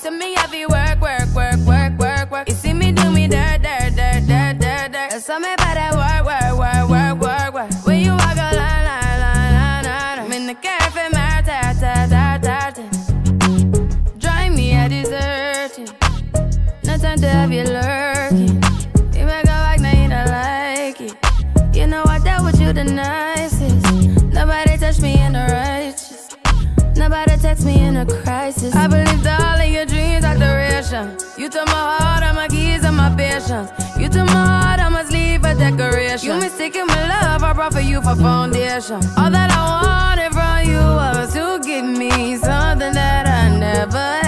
So me have to work, work, work, work, work, work. You see me do me dirt, dirt, dirt, dirt, dirt, dirt. So me better work, work, work, work, work, work. When you walk a line, line, line, line, line, I'm in the cafe, my ta, ta, ta, ta, ta. Drive me a deserting. No time to have you lurking. You make a like, now you don't like it. You know I dealt with you the nicest. Nobody touched me in the righteous. Nobody text me in a crisis. I believed all of your dreams are duration. You took my heart, all my keys, and my patience. You took my heart, I must leave for decoration. You mistaken my love, I brought for you for foundation. All that I wanted from you was to give me something that I never had.